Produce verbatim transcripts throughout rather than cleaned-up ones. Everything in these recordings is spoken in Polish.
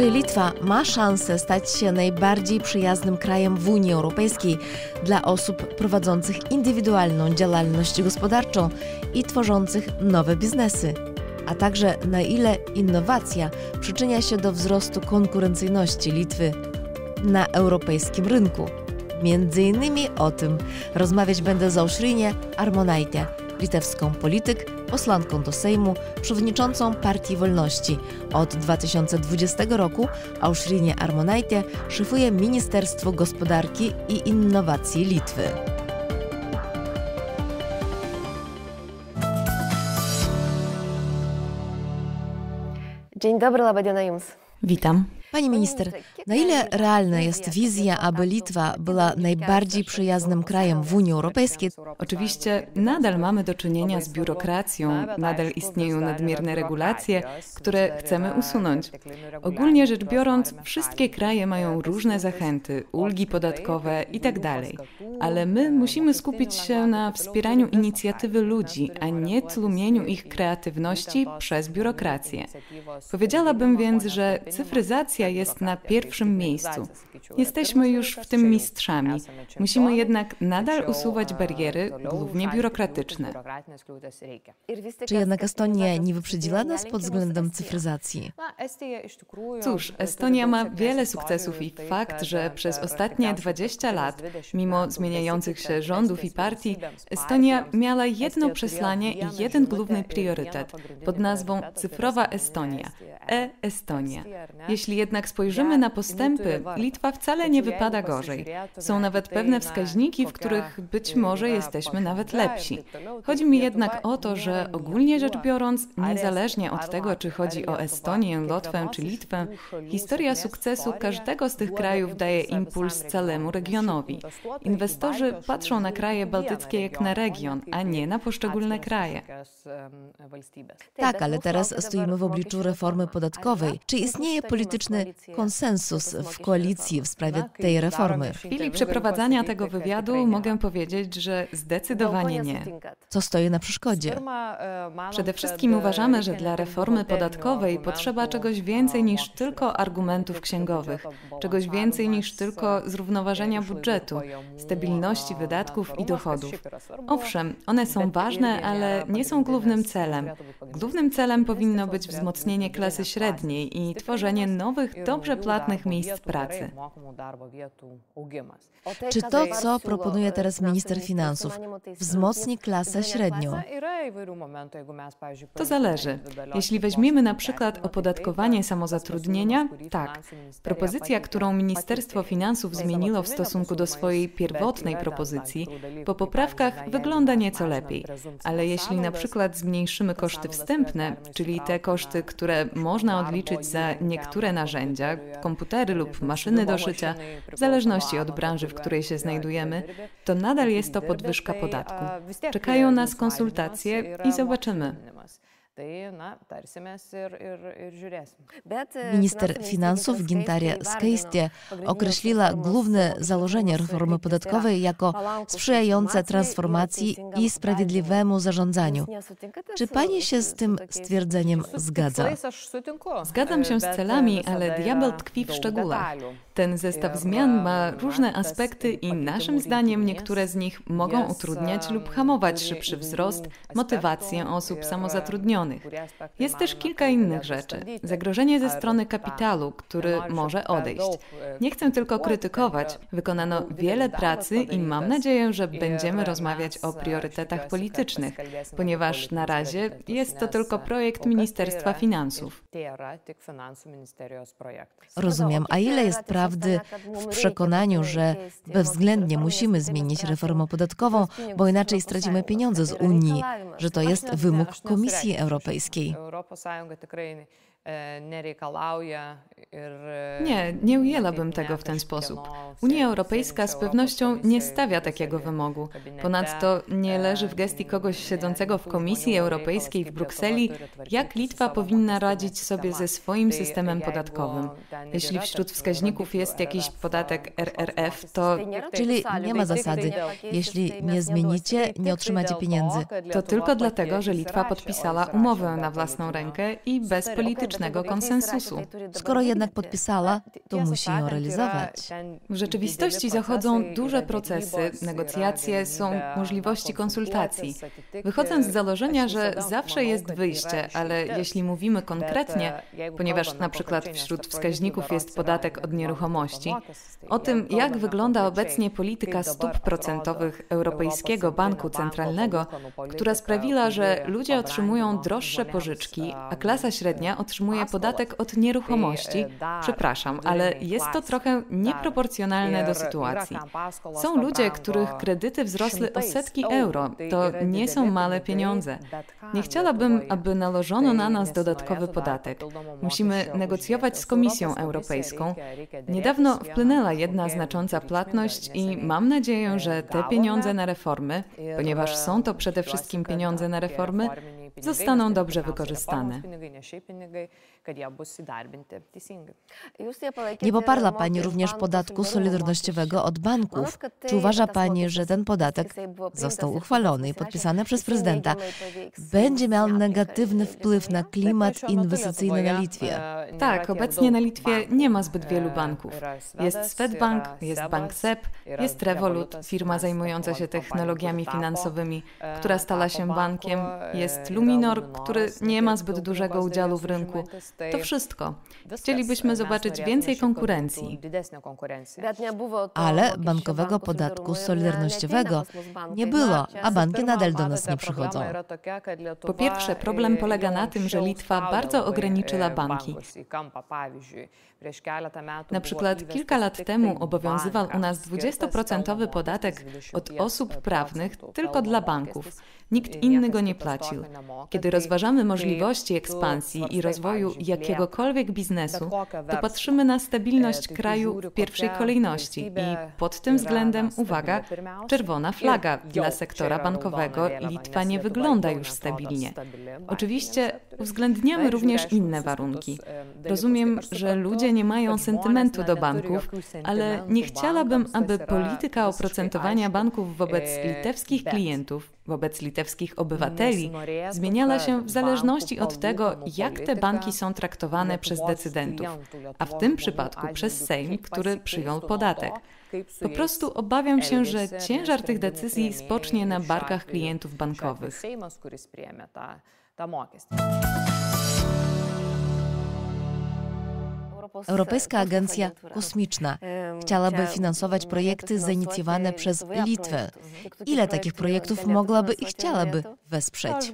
Czy Litwa ma szansę stać się najbardziej przyjaznym krajem w Unii Europejskiej dla osób prowadzących indywidualną działalność gospodarczą i tworzących nowe biznesy? A także na ile innowacja przyczynia się do wzrostu konkurencyjności Litwy na europejskim rynku? Między innymi o tym rozmawiać będę z Aušrinė Armonaitė, litewską polityk, posłanką do Sejmu, przewodniczącą Partii Wolności. Od dwa tysiące dwudziestego roku Aušrinė Armonaitė szefuje Ministerstwo Gospodarki i Innowacji Litwy. Dzień dobry, laba diena jums. Witam. Pani minister, na ile realna jest wizja, aby Litwa była najbardziej przyjaznym krajem w Unii Europejskiej? Oczywiście nadal mamy do czynienia z biurokracją, nadal istnieją nadmierne regulacje, które chcemy usunąć. Ogólnie rzecz biorąc, wszystkie kraje mają różne zachęty, ulgi podatkowe itd. Ale my musimy skupić się na wspieraniu inicjatywy ludzi, a nie tłumieniu ich kreatywności przez biurokrację. Powiedziałabym więc, że cyfryzacja jest na pierwszym miejscu. Jesteśmy już w tym mistrzami. Musimy jednak nadal usuwać bariery, głównie biurokratyczne. Czy jednak Estonia nie wyprzedziła nas pod względem cyfryzacji? Cóż, Estonia ma wiele sukcesów i fakt, że przez ostatnie dwadzieścia lat, mimo zmieniających się rządów i partii, Estonia miała jedno przesłanie i jeden główny priorytet pod nazwą Cyfrowa Estonia. E-Estonia. Jeśli jednak spojrzymy na postępy, Litwa wcale nie wypada gorzej. Są nawet pewne wskaźniki, w których być może jesteśmy nawet lepsi. Chodzi mi jednak o to, że ogólnie rzecz biorąc, niezależnie od tego, czy chodzi o Estonię, Łotwę czy Litwę, historia sukcesu każdego z tych krajów daje impuls całemu regionowi. Inwestorzy patrzą na kraje bałtyckie jak na region, a nie na poszczególne kraje. Tak, ale teraz stoimy w obliczu reformy podatkowej. Czy istnieje polityczny konsensus w koalicji w sprawie tej reformy? W chwili przeprowadzania tego wywiadu mogę powiedzieć, że zdecydowanie nie. Co stoi na przeszkodzie? Przede wszystkim uważamy, że dla reformy podatkowej potrzeba czegoś więcej niż tylko argumentów księgowych, czegoś więcej niż tylko zrównoważenia budżetu, stabilności wydatków i dochodów. Owszem, one są ważne, ale nie są głównym celem. Głównym celem powinno być wzmocnienie klasy średniej i tworzenie nowych, dobrze płatnych miejsc pracy. Czy to, co proponuje teraz minister finansów, wzmocni klasę średnią? To zależy. Jeśli weźmiemy na przykład opodatkowanie samozatrudnienia, tak. Propozycja, którą Ministerstwo Finansów zmieniło w stosunku do swojej pierwotnej propozycji, po poprawkach wygląda nieco lepiej. Ale jeśli na przykład zmniejszymy koszty wstępne, czyli te koszty, które można odliczyć za niektóre narzędzia, komputery lub maszyny do szycia, w zależności od branży, w której się znajdujemy, to nadal jest to podwyżka podatku. Czekają nas konsultacje i zobaczymy. Minister finansów Gintarė Skaistė określiła główne założenia reformy podatkowej jako sprzyjające transformacji i sprawiedliwemu zarządzaniu. Czy pani się z tym stwierdzeniem zgadza? Zgadzam się z celami, ale diabeł tkwi w szczegółach. Ten zestaw zmian ma różne aspekty i naszym zdaniem niektóre z nich mogą utrudniać lub hamować szybszy wzrost, motywację osób samozatrudnionych. Jest też kilka innych rzeczy. Zagrożenie ze strony kapitału, który może odejść. Nie chcę tylko krytykować. Wykonano wiele pracy i mam nadzieję, że będziemy rozmawiać o priorytetach politycznych, ponieważ na razie jest to tylko projekt Ministerstwa Finansów. Rozumiem. A ile jest prawdy w przekonaniu, że bezwzględnie musimy zmienić reformę podatkową, bo inaczej stracimy pieniądze z Unii, że to jest wymóg Komisji Europejskiej? Nie, nie ujęłabym tego w ten sposób. Unia Europejska z pewnością nie stawia takiego wymogu. Ponadto nie leży w gestii kogoś siedzącego w Komisji Europejskiej w Brukseli, jak Litwa powinna radzić sobie ze swoim systemem podatkowym. Jeśli wśród wskaźników jest jakiś podatek R R F, to... Czyli nie ma zasady. Jeśli nie zmienicie, nie otrzymacie pieniędzy. To tylko dlatego, że Litwa podpisała umowę na własną rękę i bez politycznego konsensusu. Skoro jednak podpisała, to musi ją realizować. W rzeczywistości zachodzą duże procesy, negocjacje, są możliwości konsultacji. Wychodząc z założenia, że zawsze jest wyjście, ale jeśli mówimy konkretnie, ponieważ na przykład wśród wskaźników jest podatek od nieruchomości, o tym, jak wygląda obecnie polityka stóp procentowych Europejskiego Banku Centralnego, która sprawiła, że ludzie otrzymują droższe pożyczki, a klasa średnia otrzymuje podatek od nieruchomości, przepraszam, ale jest to trochę nieproporcjonalne do sytuacji. Są ludzie, których kredyty wzrosły o setki euro. To nie są małe pieniądze. Nie chciałabym, aby nałożono na nas dodatkowy podatek. Musimy negocjować z Komisją Europejską. Niedawno wpłynęła jedna znacząca płatność i mam nadzieję, że te pieniądze na reformy, ponieważ są to przede wszystkim pieniądze na reformy, zostaną dobrze wykorzystane. Nie poparła Pani również podatku solidarnościowego od banków. Czy uważa Pani, że ten podatek został uchwalony i podpisany przez prezydenta, będzie miał negatywny wpływ na klimat inwestycyjny na Litwie? Tak, obecnie na Litwie nie ma zbyt wielu banków. Jest Swedbank, jest Bank S E P, jest Revolut, firma zajmująca się technologiami finansowymi, która stała się bankiem, jest Luminor, który nie ma zbyt dużego udziału w rynku. To wszystko. Chcielibyśmy zobaczyć więcej konkurencji. Ale bankowego podatku solidarnościowego nie było, a banki nadal do nas nie przychodzą. Po pierwsze, problem polega na tym, że Litwa bardzo ograniczyła banki. Na przykład kilka lat temu obowiązywał u nas dwudziestoprocentowy podatek od osób prawnych tylko dla banków. Nikt inny go nie płacił. Kiedy rozważamy możliwości ekspansji i rozwoju jakiegokolwiek biznesu, to patrzymy na stabilność kraju w pierwszej kolejności i pod tym względem, uwaga, czerwona flaga dla sektora bankowego Litwa nie wygląda już stabilnie. Oczywiście uwzględniamy również inne warunki. Rozumiem, że ludzie nie mają sentymentu do banków, ale nie chciałabym, aby polityka oprocentowania banków wobec litewskich klientów, wobec litewskich obywateli zmieniała się w zależności od tego, jak te banki są traktowane przez decydentów, a w tym przypadku przez Sejm, który przyjął podatek. Po prostu obawiam się, że ciężar tych decyzji spocznie na barkach klientów bankowych. Europejska Agencja Kosmiczna chciałaby finansować projekty zainicjowane przez Litwę. Ile takich projektów mogłaby i chciałaby wesprzeć?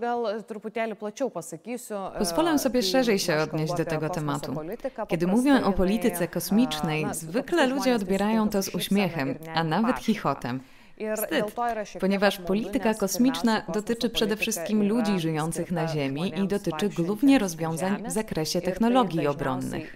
Pozwolę sobie szerzej się odnieść do tego tematu. Kiedy mówię o polityce kosmicznej, zwykle ludzie odbierają to z uśmiechem, a nawet chichotem. Wstyd, ponieważ polityka kosmiczna dotyczy przede wszystkim ludzi żyjących na Ziemi i dotyczy głównie rozwiązań w zakresie technologii obronnych.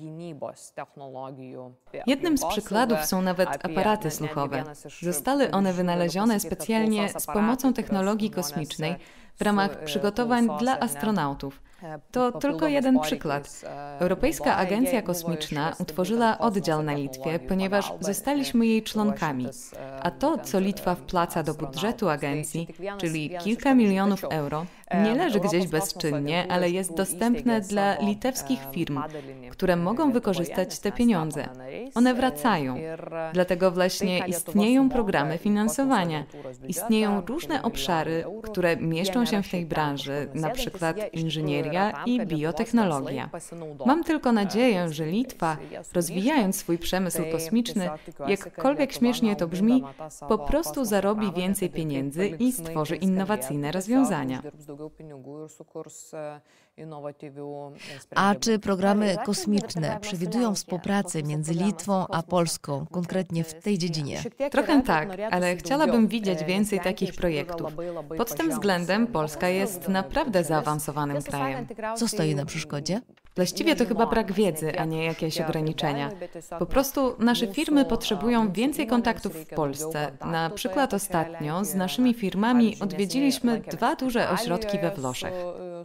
Jednym z przykładów są nawet aparaty słuchowe. Zostały one wynalezione specjalnie z pomocą technologii kosmicznej w ramach przygotowań dla astronautów. To tylko jeden przykład. Europejska Agencja Kosmiczna utworzyła oddział na Litwie, ponieważ zostaliśmy jej członkami. A to, co Litwa wpłaca do budżetu agencji, czyli kilka milionów euro, nie leży gdzieś bezczynnie, ale jest dostępne dla litewskich firm, które mogą wykorzystać te pieniądze. One wracają. Dlatego właśnie istnieją programy finansowania. Istnieją różne obszary, które mieszczą się w tej branży, na przykład inżynieria i biotechnologia. Mam tylko nadzieję, że Litwa, rozwijając swój przemysł kosmiczny, jakkolwiek śmiesznie to brzmi, po prostu zarobi więcej pieniędzy i stworzy innowacyjne rozwiązania. A czy programy kosmiczne przewidują współpracę między Litwą a Polską, konkretnie w tej dziedzinie? Trochę tak, ale chciałabym widzieć więcej takich projektów. Pod tym względem Polska jest naprawdę zaawansowanym krajem. Co stoi na przeszkodzie? Właściwie to chyba brak wiedzy, a nie jakieś ograniczenia. Po prostu nasze firmy potrzebują więcej kontaktów w Polsce. Na przykład ostatnio z naszymi firmami odwiedziliśmy dwa duże ośrodki we Włoszech.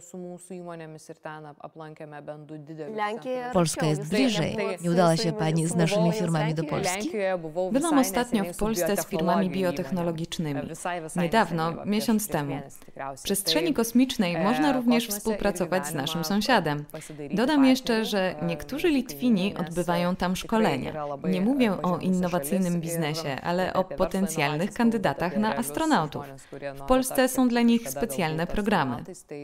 Polska jest bliżej. Nie udała się Pani z naszymi firmami do Polski? Byłam ostatnio w Polsce z firmami biotechnologicznymi. Niedawno, miesiąc temu. W przestrzeni kosmicznej można również współpracować z naszym sąsiadem. Dodam jeszcze, że niektórzy Litwini odbywają tam szkolenia. Nie mówię o innowacyjnym biznesie, ale o potencjalnych kandydatach na astronautów. W Polsce są dla nich specjalne programy.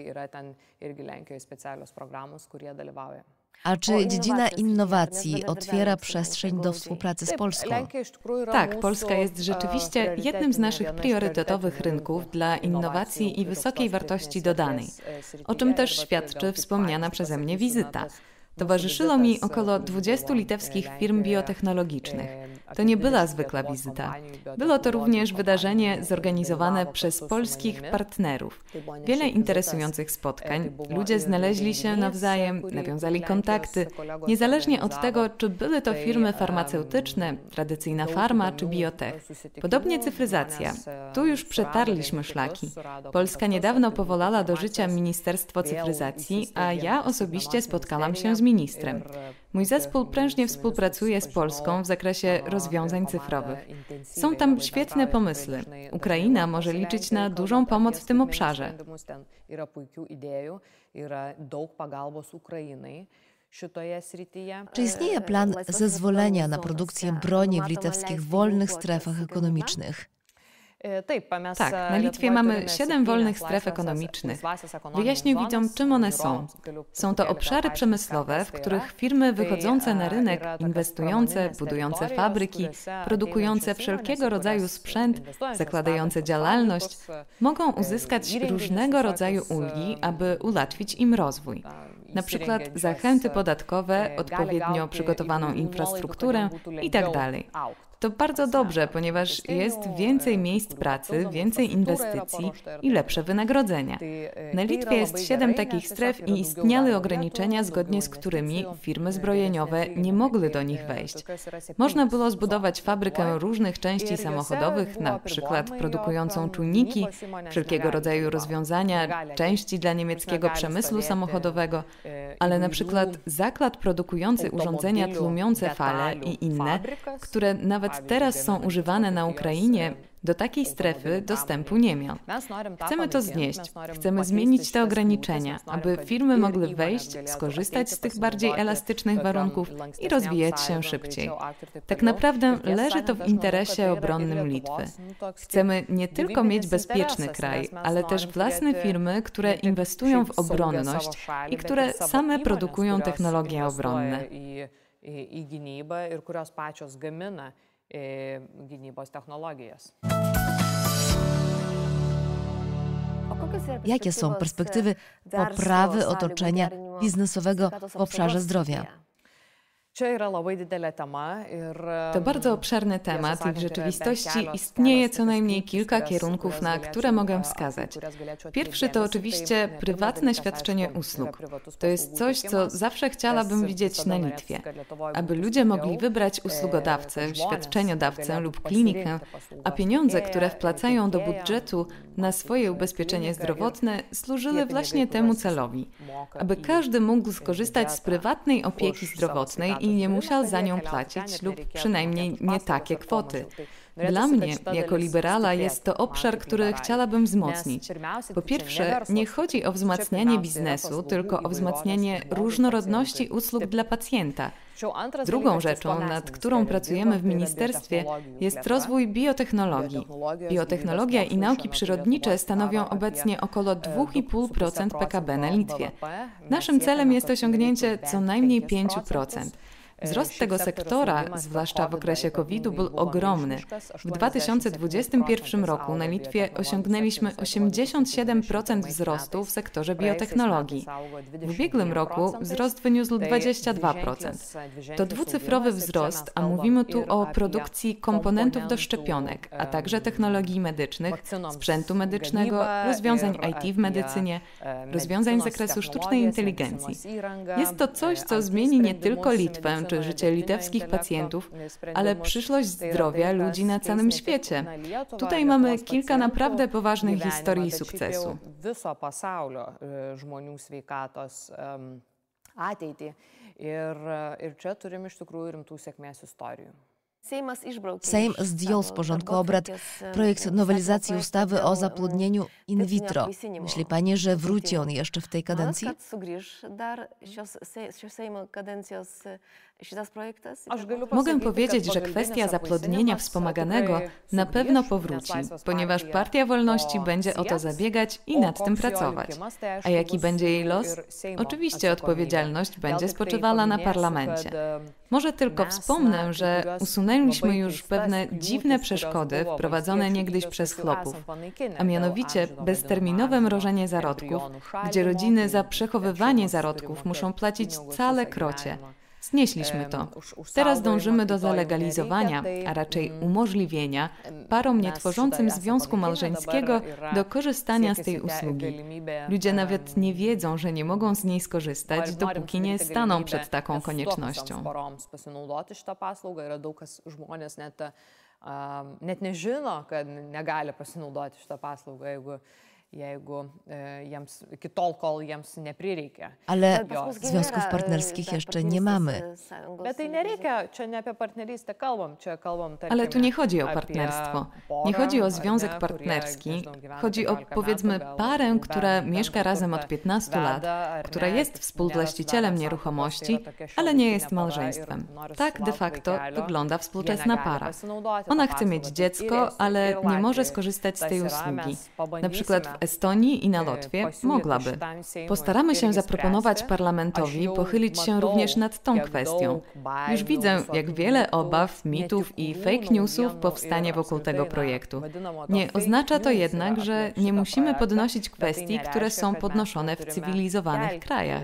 A czy dziedzina innowacji otwiera przestrzeń do współpracy z Polską? Tak, Polska jest rzeczywiście jednym z naszych priorytetowych rynków dla innowacji i wysokiej wartości dodanej, o czym też świadczy wspomniana przeze mnie wizyta. Towarzyszyło mi około dwudziestu litewskich firm biotechnologicznych. To nie była zwykła wizyta. Było to również wydarzenie zorganizowane przez polskich partnerów. Wiele interesujących spotkań, ludzie znaleźli się nawzajem, nawiązali kontakty, niezależnie od tego, czy były to firmy farmaceutyczne, tradycyjna farma czy biotech. Podobnie cyfryzacja. Tu już przetarliśmy szlaki. Polska niedawno powołała do życia Ministerstwo Cyfryzacji, a ja osobiście spotkałam się z ministrem. Mój zespół prężnie współpracuje z Polską w zakresie rozwiązań cyfrowych. Są tam świetne pomysły. Ukraina może liczyć na dużą pomoc w tym obszarze. Czy istnieje plan zezwolenia na produkcję broni w litewskich wolnych strefach ekonomicznych? Tak, na Litwie mamy siedem wolnych stref ekonomicznych. Wyjaśnię widzom, czym one są. Są to obszary przemysłowe, w których firmy wychodzące na rynek, inwestujące, budujące fabryki, produkujące wszelkiego rodzaju sprzęt, zakładające działalność, mogą uzyskać różnego rodzaju ulgi, aby ułatwić im rozwój. Na przykład zachęty podatkowe, odpowiednio przygotowaną infrastrukturę itd. To bardzo dobrze, ponieważ jest więcej miejsc pracy, więcej inwestycji i lepsze wynagrodzenia. Na Litwie jest siedem takich stref i istniały ograniczenia, zgodnie z którymi firmy zbrojeniowe nie mogły do nich wejść. Można było zbudować fabrykę różnych części samochodowych, na przykład produkującą czujniki, wszelkiego rodzaju rozwiązania, części dla niemieckiego przemysłu samochodowego, ale na przykład zakład produkujący urządzenia tłumiące fale i inne, które nawet teraz są używane na Ukrainie, do takiej strefy dostępu nie miał. Chcemy to znieść. Chcemy zmienić te ograniczenia, aby firmy mogły wejść, skorzystać z tych bardziej elastycznych warunków i rozwijać się szybciej. Tak naprawdę leży to w interesie obronnym Litwy. Chcemy nie tylko mieć bezpieczny kraj, ale też własne firmy, które inwestują w obronność i które same produkują technologie obronne. į gynybą ir kurios pačios gamina gynybos technologijas. Jakie są perspektywy poprawy otoczenia biznesowego w obszarze zdrowia? To bardzo obszerny temat i w rzeczywistości istnieje co najmniej kilka kierunków, na które mogę wskazać. Pierwszy to oczywiście prywatne świadczenie usług. To jest coś, co zawsze chciałabym widzieć na Litwie. Aby ludzie mogli wybrać usługodawcę, świadczeniodawcę lub klinikę, a pieniądze, które wpłacają do budżetu na swoje ubezpieczenie zdrowotne, służyły właśnie temu celowi. Aby każdy mógł skorzystać z prywatnej opieki zdrowotnej i nie musiał za nią płacić lub przynajmniej nie takie kwoty. Dla mnie, jako liberala, jest to obszar, który chciałabym wzmocnić. Po pierwsze, nie chodzi o wzmacnianie biznesu, tylko o wzmacnianie różnorodności usług dla pacjenta. Drugą rzeczą, nad którą pracujemy w ministerstwie, jest rozwój biotechnologii. Biotechnologia i nauki przyrodnicze stanowią obecnie około dwa i pół procent P K B na Litwie. Naszym celem jest osiągnięcie co najmniej pięć procent. Wzrost tego sektora, zwłaszcza w okresie kowida, był ogromny. W dwa tysiące dwudziestym pierwszym roku na Litwie osiągnęliśmy osiemdziesiąt siedem procent wzrostu w sektorze biotechnologii. W ubiegłym roku wzrost wyniósł dwadzieścia dwa procent. To dwucyfrowy wzrost, a mówimy tu o produkcji komponentów do szczepionek, a także technologii medycznych, sprzętu medycznego, rozwiązań I T w medycynie, rozwiązań z zakresu sztucznej inteligencji. Jest to coś, co zmieni nie tylko Litwę czy życie litewskich pacjentów, ale przyszłość zdrowia ludzi na całym świecie. Tutaj mamy kilka naprawdę poważnych historii sukcesu. Ir, ir čia turim iš tikrųjų rimtų sėkmės istorijų. Sejm zdjął z porządku obrad projekt nowelizacji ustawy o zaplodnieniu in vitro. Myśli pani, że wróci on jeszcze w tej kadencji? Mogę powiedzieć, że kwestia zaplodnienia wspomaganego na pewno powróci, ponieważ Partia Wolności będzie o to zabiegać i nad tym pracować. A jaki będzie jej los? Oczywiście odpowiedzialność będzie spoczywała na parlamencie. Może tylko wspomnę, że usunęliśmy już pewne dziwne przeszkody wprowadzone niegdyś przez chłopów, a mianowicie bezterminowe mrożenie zarodków, gdzie rodziny za przechowywanie zarodków muszą płacić całe krocie. Znieśliśmy to. Teraz dążymy do zalegalizowania, a raczej umożliwienia parom nietworzącym związku małżeńskiego do korzystania z tej usługi. Ludzie nawet nie wiedzą, że nie mogą z niej skorzystać, dopóki nie staną przed taką koniecznością. Net nežino, kad negali pasinaudoti šitą paslaugą, jeigu jeigu jiems iki tol, kol jiems neprireikia. Ale związków partnerskich jeszcze nie mamy. Bet tai nereikia, čia ne apie partnerystę kalbam, čia kalbam tarkim. Ale tu nie chodzi o partnerstwo. Nie chodzi o związek partnerski. Chodzi o, powiedzmy, parę, która mieszka razem od piętnastu lat, która jest współwłaścicielem nieruchomości, ale nie jest małżeństwem. Tak de facto wygląda współczesna para. Ona chce mieć dziecko, ale nie może skorzystać z tej usługi. Na przykład w Estonii i na Łotwie mogłaby. Postaramy się zaproponować parlamentowi pochylić się również nad tą kwestią. Już widzę, jak wiele obaw, mitów i fake newsów powstanie wokół tego projektu. Nie oznacza to jednak, że nie musimy podnosić kwestii, które są podnoszone w cywilizowanych krajach.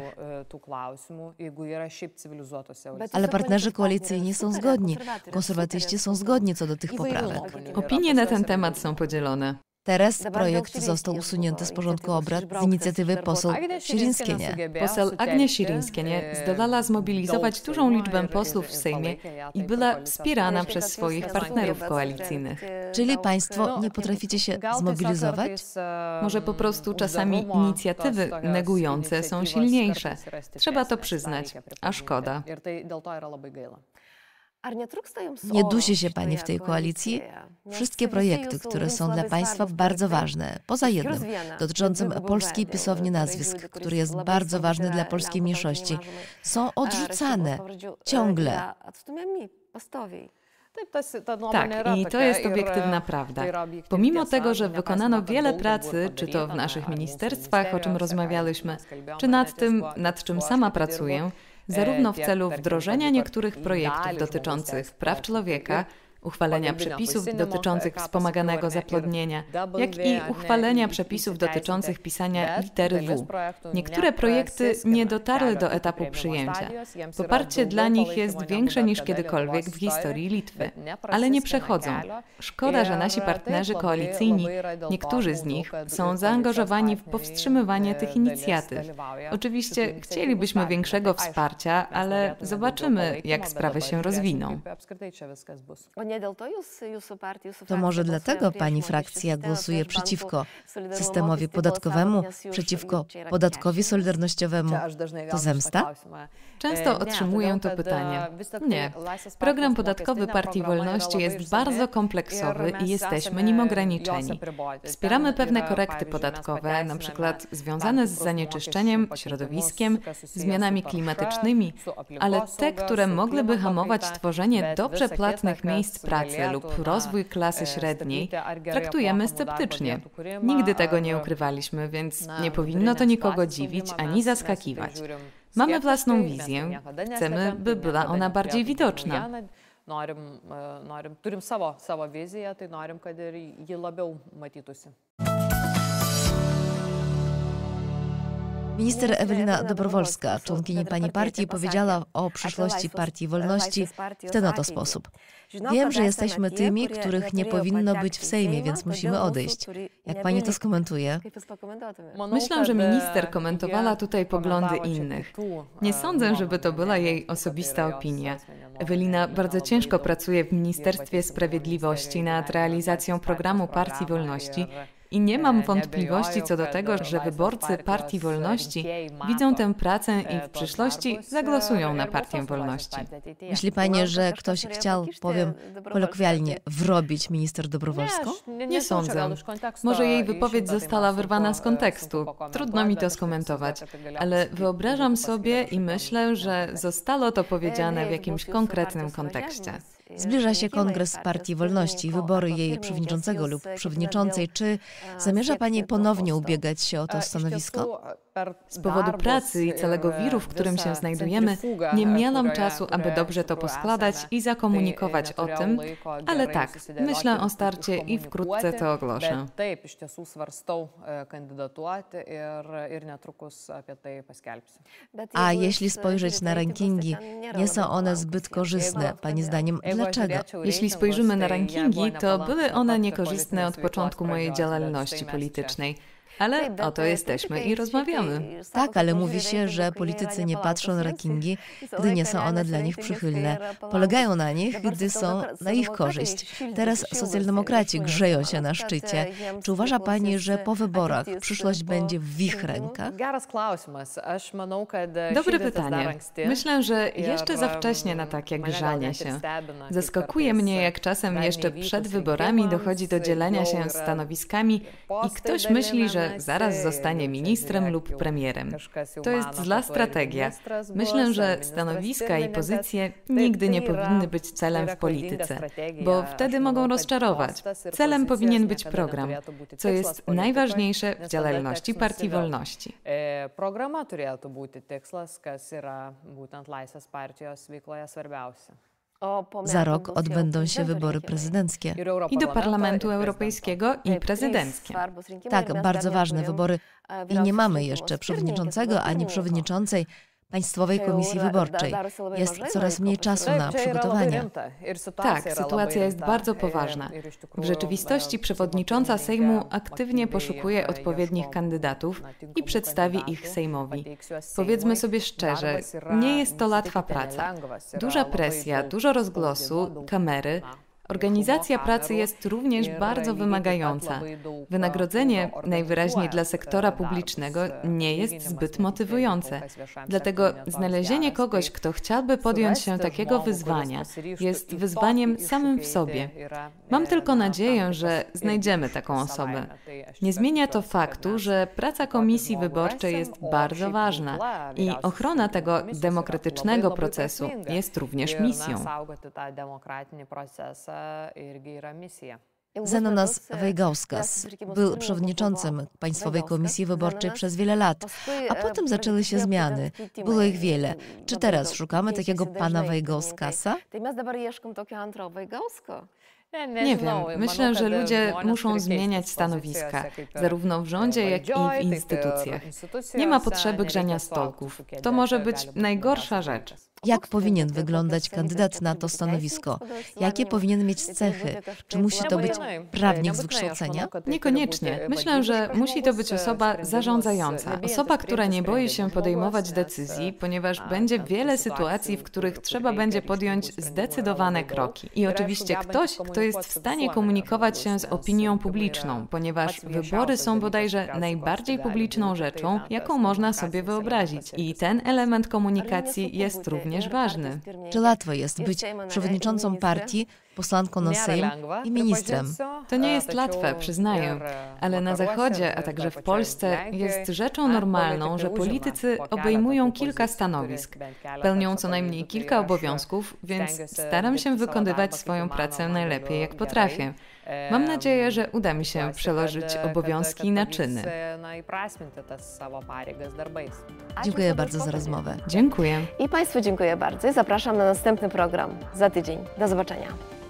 Ale partnerzy koalicyjni są zgodni. Konserwatyści są zgodni co do tych poprawek. Opinie na ten temat są podzielone. Teraz projekt został usunięty z porządku obrad z inicjatywy poseł Širinskienė. Poseł Agnė Širinskienė zdolała zmobilizować dużą liczbę posłów w Sejmie i była wspierana przez swoich partnerów koalicyjnych. Czyli państwo nie potraficie się zmobilizować? Może po prostu czasami inicjatywy negujące są silniejsze. Trzeba to przyznać, a szkoda. Nie dusi się pani w tej koalicji? Wszystkie projekty, które są dla państwa bardzo ważne, poza jednym, dotyczącym polskiej pisowni nazwisk, który jest bardzo ważny dla polskiej mniejszości, są odrzucane ciągle. Tak, i to jest obiektywna prawda. Pomimo tego, że wykonano wiele pracy, czy to w naszych ministerstwach, o czym rozmawiałyśmy, czy nad tym, nad czym sama pracuję, zarówno w celu wdrożenia niektórych projektów dotyczących praw człowieka, uchwalenia przepisów dotyczących wspomaganego zaplodnienia, jak i uchwalenia przepisów dotyczących pisania litery W. Niektóre projekty nie dotarły do etapu przyjęcia. Poparcie dla nich jest większe niż kiedykolwiek w historii Litwy, ale nie przechodzą. Szkoda, że nasi partnerzy koalicyjni, niektórzy z nich, są zaangażowani w powstrzymywanie tych inicjatyw. Oczywiście chcielibyśmy większego wsparcia, ale zobaczymy, jak sprawy się rozwiną. To może dlatego pani frakcja głosuje przeciwko systemowi podatkowemu, przeciwko podatkowi solidarnościowemu. To zemsta? Często otrzymuję to pytanie. Nie. Program podatkowy Partii Wolności jest bardzo kompleksowy i jesteśmy nim ograniczeni. Wspieramy pewne korekty podatkowe, na przykład związane z zanieczyszczeniem, środowiskiem, zmianami klimatycznymi, ale te, które mogłyby hamować tworzenie dobrze płatnych miejsc pracy lub rozwój klasy średniej, traktujemy sceptycznie. Nigdy tego nie ukrywaliśmy, więc nie powinno to nikogo dziwić ani zaskakiwać. Mamy własną wizję, chcemy, by była ona bardziej widoczna. Norim, norim, turim savo, savo viziją, tai norim, kad ir ji labiau matytųsi. Minister Ewelina Dobrowolska, członkini pani partii, powiedziała o przyszłości Partii Wolności w ten oto sposób. Wiem, że jesteśmy tymi, których nie powinno być w Sejmie, więc musimy odejść. Jak pani to skomentuje? Myślę, że minister komentowała tutaj poglądy innych. Nie sądzę, żeby to była jej osobista opinia. Ewelina bardzo ciężko pracuje w Ministerstwie Sprawiedliwości nad realizacją programu Partii Wolności. I nie mam wątpliwości co do tego, że wyborcy Partii Wolności widzą tę pracę i w przyszłości zagłosują na Partię Wolności. Myśli pani, że ktoś chciał, powiem kolokwialnie, wrobić minister Dobrowolską? Nie sądzę. Może jej wypowiedź została wyrwana z kontekstu. Trudno mi to skomentować, ale wyobrażam sobie i myślę, że zostało to powiedziane w jakimś konkretnym kontekście. Zbliża się kongres Partii Wolności i wybory jej przewodniczącego lub przewodniczącej. Czy zamierza pani ponownie ubiegać się o to stanowisko? Z powodu pracy i całego wiru, w którym się znajdujemy, nie miałam czasu, aby dobrze to poskładać i zakomunikować o tym, ale tak, myślę o starcie i wkrótce to ogłoszę. Taip, iš tiesų svarstau kandidatuoti ir, ir netrukus apie tai paskelbsiu. A jeśli spojrzeć na rankingi, nie są one zbyt korzystne, pani zdaniem, dlaczego? Jeśli spojrzymy na rankingi, to były one niekorzystne od początku mojej działalności politycznej. Ale oto jesteśmy i rozmawiamy. Tak, ale mówi się, że politycy nie patrzą na rankingi, gdy nie są one dla nich przychylne. Polegają na nich, gdy są na ich korzyść. Teraz socjaldemokraci grzeją się na szczycie. Czy uważa pani, że po wyborach przyszłość będzie w ich rękach? Dobre pytanie. Myślę, że jeszcze za wcześnie na takie grzanie się. Zaskakuje mnie, jak czasem jeszcze przed wyborami dochodzi do dzielenia się stanowiskami i ktoś myśli, że zaraz zostanie ministrem lub premierem. To jest zła strategia. Myślę, że stanowiska i pozycje nigdy nie powinny być celem w polityce, bo wtedy mogą rozczarować. Celem powinien być program, co jest najważniejsze w działalności Partii Wolności. Programa turėtų būti tikslas, kas yra būtent Laisvės partijos veikloje svarbiausia. Za rok odbędą się wybory prezydenckie. I do Parlamentu Europejskiego, i prezydenckie. Tak, bardzo ważne wybory. I nie mamy jeszcze przewodniczącego ani przewodniczącej Państwowej Komisji Wyborczej. Jest coraz mniej czasu na przygotowania. Tak, sytuacja jest bardzo poważna. W rzeczywistości przewodnicząca Sejmu aktywnie poszukuje odpowiednich kandydatów i przedstawi ich Sejmowi. Powiedzmy sobie szczerze, nie jest to łatwa praca. Duża presja, dużo rozgłosu, kamery. Organizacja pracy jest również bardzo wymagająca. Wynagrodzenie, najwyraźniej dla sektora publicznego, nie jest zbyt motywujące. Dlatego znalezienie kogoś, kto chciałby podjąć się takiego wyzwania, jest wyzwaniem samym w sobie. Mam tylko nadzieję, że znajdziemy taką osobę. Nie zmienia to faktu, że praca Komisji Wyborczej jest bardzo ważna i ochrona tego demokratycznego procesu jest również misją. Zenonas Wejgauskas był przewodniczącym Państwowej Komisji Wyborczej przez wiele lat, a potem zaczęły się zmiany. Było ich wiele. Czy teraz szukamy takiego pana Wejgauskasa? Nie wiem. Myślę, że ludzie muszą zmieniać stanowiska, zarówno w rządzie, jak i w instytucjach. Nie ma potrzeby grzania stolków. To może być najgorsza rzecz. Jak powinien wyglądać kandydat na to stanowisko? Jakie powinien mieć cechy? Czy musi to być prawnik z wykształcenia? Niekoniecznie. Myślę, że musi to być osoba zarządzająca. Osoba, która nie boi się podejmować decyzji, ponieważ będzie wiele sytuacji, w których trzeba będzie podjąć zdecydowane kroki. I oczywiście ktoś, kto jest w stanie komunikować się z opinią publiczną, ponieważ wybory są bodajże najbardziej publiczną rzeczą, jaką można sobie wyobrazić. I ten element komunikacji jest również ważny. Czy łatwo jest być przewodniczącą partii, posłanką na Sejm i ministrem. To nie jest łatwe, przyznaję, ale na Zachodzie, a także w Polsce jest rzeczą normalną, że politycy obejmują kilka stanowisk, pełnią co najmniej kilka obowiązków, więc staram się wykonywać swoją pracę najlepiej jak potrafię. Mam nadzieję, że uda mi się przełożyć obowiązki na czyny. Dziękuję bardzo za rozmowę. Dziękuję. I Państwu dziękuję bardzo i zapraszam na następny program za tydzień. Do zobaczenia.